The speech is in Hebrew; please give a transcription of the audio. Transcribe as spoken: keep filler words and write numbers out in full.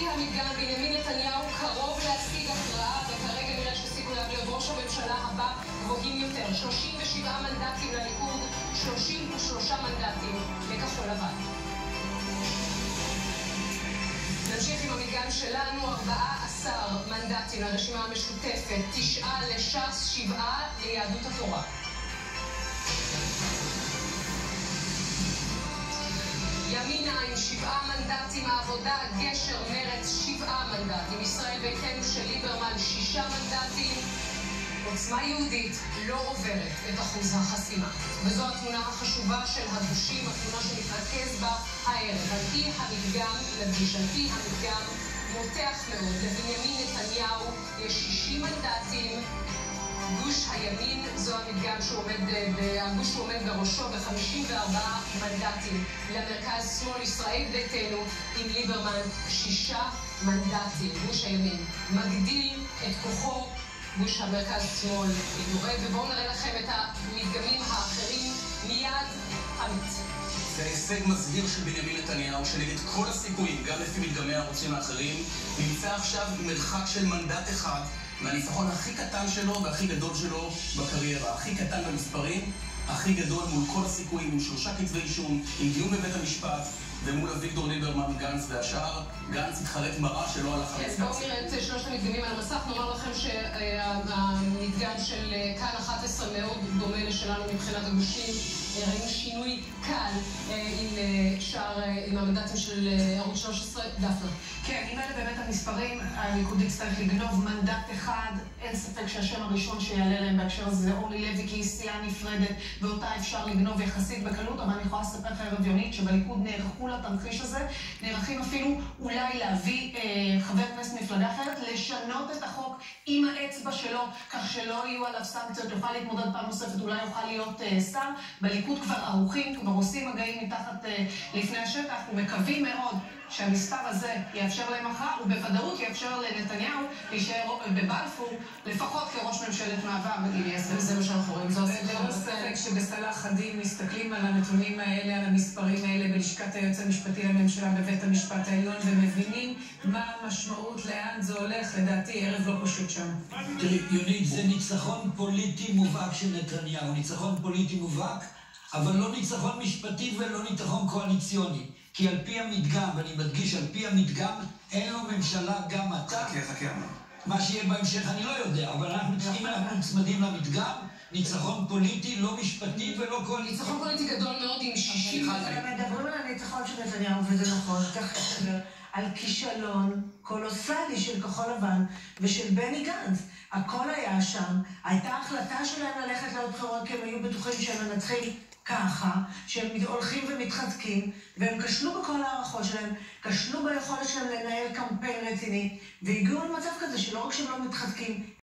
פי המדגם, בנימין נתניהו קרוב להשיג הכרעה, וכרגע נראה שסיכוייו להיות ראש הממשלה הבא גבוהים יותר. שלושים ושבעה מנדטים לליכוד, שלושים ושלושה מנדטים לכחול לבן. נמשיך עם המדגם שלנו, ארבעה עשר מנדטים לרשימה המשותפת, תשעה לש"ס, שבעה ליהדות התורה. ימינה עם שבעה מנדטים, העבודה, גשר, מרץ, שבעה מנדטים. ישראל ביתנו של ליברמן, שישה מנדטים. עוצמה יהודית לא עוברת את אחוז החסימה. וזו התמונה החשובה של הגושים, התמונה שמתרכז בה הערב. על פי המדגם, לדגיש, על פי המדגם, מותח מאוד, לבנימין נתניהו יש שישים מנדטים. גוש הימין, זו המדגם שעומד, הגוש שעומד בראשו ב-חמישים וארבעה מנדטים. למרכז שמאל, ישראל ביתנו עם ליברמן, שישה מנדטים. גוש הימין מגדיל את כוחו, גוש המרכז שמאל יורד. ובואו נראה לכם את המדגמים האחרים מיד. עמית. זה הישג מזהיר של בנימין נתניהו, שנגד כל הסיכויים, גם לפי מדגמי הערוצים האחרים, נמצא עכשיו במרחק של מנדט אחד מהניצחון הכי קטן שלו והכי גדול שלו בקריירה. הכי קטן במספרים, הכי גדול מול כל הסיכויים, עם שלושה כתבי אישום, עם דיון בבית המשפט, ומול אביגדור ליברמן, גנץ והשאר. גנץ התחרט מראה שלא הלך על כן, בואו נראה את שלושת המדגמים על המסך. נאמר לכם שהמדגם של כאן אחת עשרה מאוד דומה לשלנו מבחינת הגושים. ראינו שינוי קל עם שאר, עם המנדטים של ערוץ שלוש עשרה. דפנה. כן, אם אלה באמת המספרים, הליכוד יצטרך לגנוב מנדט אחד. אין ספק שהשם הראשון שיעלה להם בהקשר הזה זה אורלי לוי, כי היא סיעה נפרדת, ואותה אפשר לגנוב יחסית בקלות. אבל אני יכולה לספר לך רביונית שבליכוד נערכו לתרחיש הזה, נערכים אפילו אולי להביא אה, חבר כנסת מפלגה אחרת, לשנות את החוק עם האצבע שלו, כך שלא יהיו עליו סנקציות, יוכל להתמודד פעם נוספת, אולי יוכל להיות אה, שר. בליכוד כבר ערוכים, כבר עושים מגעים מתחת אה, לפני השטח, ומקווים מאוד שהמספר הזה יאפשר להם הכרעה, ובוודאות יאפשר לנתניהו להישאר בבלפור, לפחות כראש ממשלת מעבר בגיל עשר. וזה מה שאנחנו רואים. ולא ספק שבסלאח א-דין מסתכלים על הנתונים האלה, על המספרים האלה בלשכת היועץ המשפטי לממשלה בבית המשפט העליון, ומבינים מה המשמעות, לאן זה הולך. לדעתי ערב לא פשוט שם. תראי, יונית, זה ניצחון פוליטי מובהק של נתניהו, ניצחון פוליטי מובהק, אבל לא ניצחון משפטי ולא ניצחון קואליציוני. כי על פי המדגם, ואני מדגיש, על פי המדגם, אין לו ממשלה גם עתה. חכה, חכה. מה שיהיה בהמשך אני לא יודע, אבל אנחנו צריכים, אנחנו נצמדים למדגם, ניצחון פוליטי, לא משפטי ולא קואליציוני. ניצחון פוליטי גדול מאוד עם שישים. אבל מדברים על הניצחון של נתניהו, וזה נכון, תכף נדבר על כישלון קולוסלי של כחול לבן ושל בני גנץ. הכל היה שם, הייתה החלטה שלהם ללכת לעוד בחירות, כי הם היו בטוחים שהם מנצחים ככה, שהם הולכים ומתחזקים, והם כשלו בכל הערכות שלהם, כשלו ביכולת שלהם לנהל קמפיין רציני, והגיעו למצב כזה שלא רק שהם לא מתחזקים,